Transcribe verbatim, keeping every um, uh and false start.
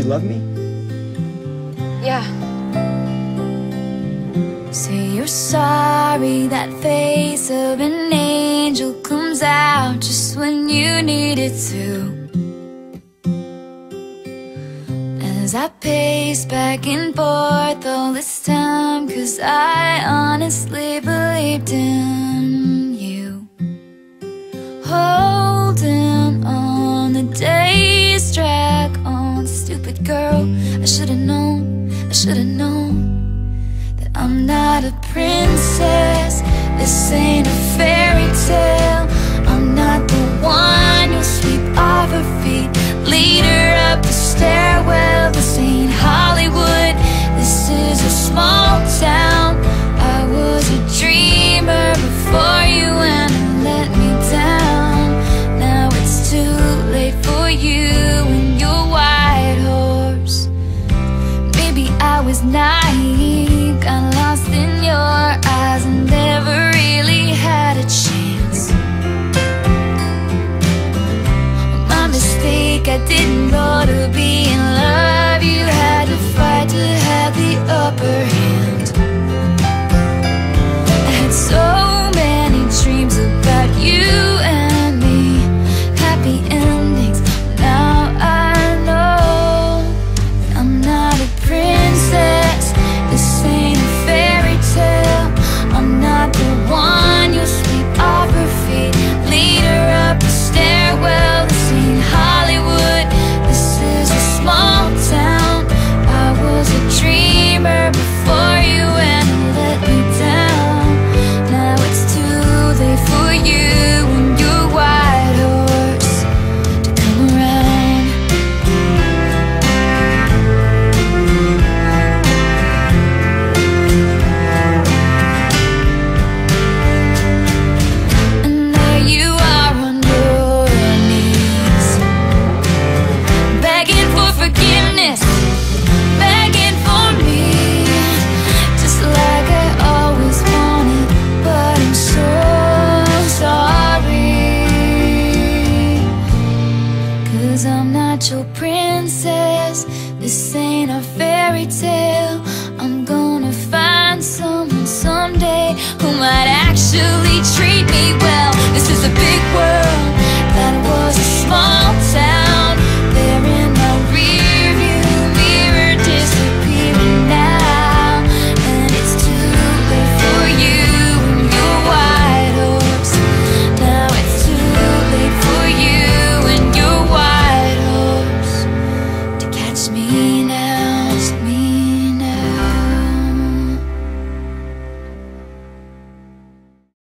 love me? Yeah. Say you're sorry, that face of an angel comes out just when you need it to. As I pace back and forth all this time, 'cause I honestly believed in you. Holding on, the days drag on. Stupid girl, I should've known, I should've known that I'm not a princess, this ain't a fairy